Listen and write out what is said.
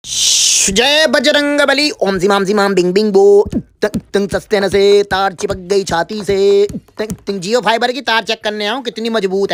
जय बजरंग बली। ओम जिमाम जिमाम बिंग बिंग बो। तंग सस्ते न से तार चिपक गई छाती से। जियो फाइबर की तार चेक करने आऊं कितनी मजबूत है।